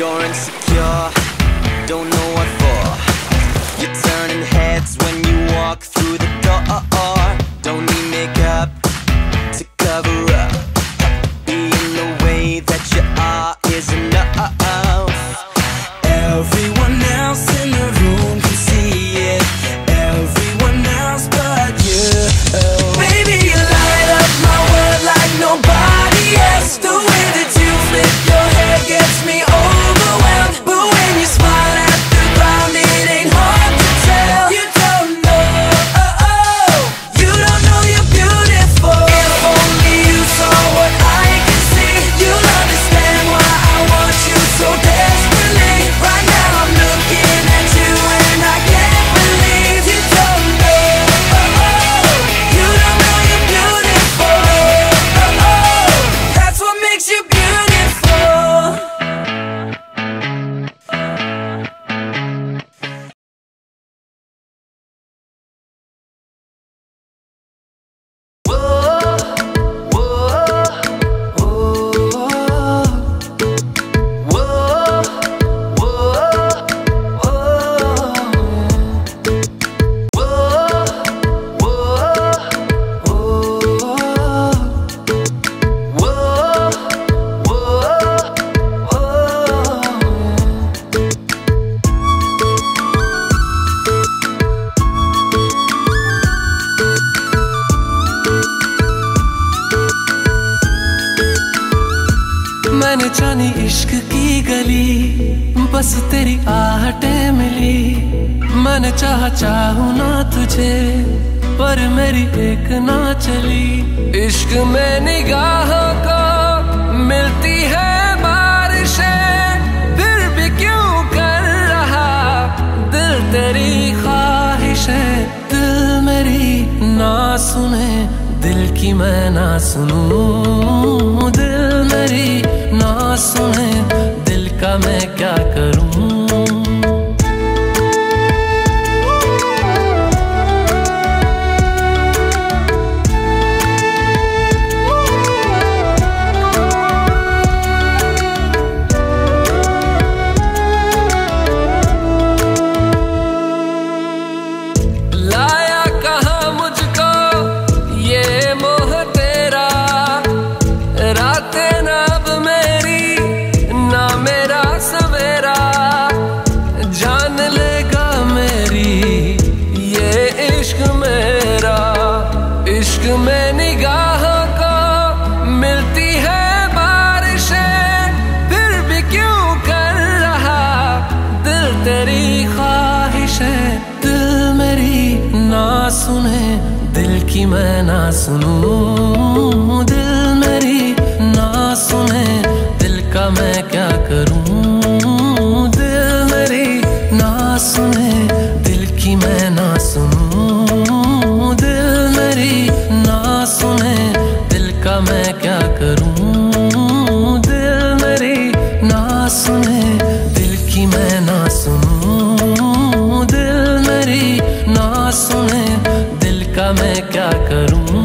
You're insecure, don't know what for. You're turning heads when you walk through the door. Don't need makeup to cover up. Being the way that you are is enough. Everyone else in the room can see it. Everyone else but you. Baby, you light up my world like nobody else. The way that you flip your hair gets me overwhelmed. But when you smile at the ground, it ain't hard to tell. You don't know, you don't know you're beautiful. If only you saw what I can see, you'll understand why I want you so desperately. Right now I'm looking at you and I can't believe you don't know, you don't know you're beautiful. That's what makes you beautiful. मैंने जानी इश्क की गली, बस तेरी आहटें मिली। मैंने चाहूँ ना तुझे, पर मेरी एक ना चली। इश्क में निगाहों को मिलती है बारिशें, फिर भी क्यों कर रहा दिल तेरी ख्वाहिशें। दिल मेरी ना सुने, दिल की मैं ना सुनूं। दिल मेरी ना सुने, दिल का मैं क्या करूं। लाया कहाँ मुझको ये मोह तेरा, रातें ना अब मेरी ना मेरा सवेरा। जान लेगा मेरी ये इश्क मेरा। इश्क में निगाहों को मिलती है बारिशें, फिर भी क्यों कर रहा दिल तेरी ख्वाहिशें। दिल मेरी ना सुने, दिल की मैं ना सुनूं। दिल मेरी ना सुने, दिल का मैं क्या करूं। दिल मेरी ना सुने, दिल की मैं ना सुनूं। दिल मेरी ना सुने, दिल का मैं क्या करूं। दिल मेरी ना सुने, दिल की मैं ना सुनूं। दिल मेरी ना सुने, दिल का मैं क्या करूं।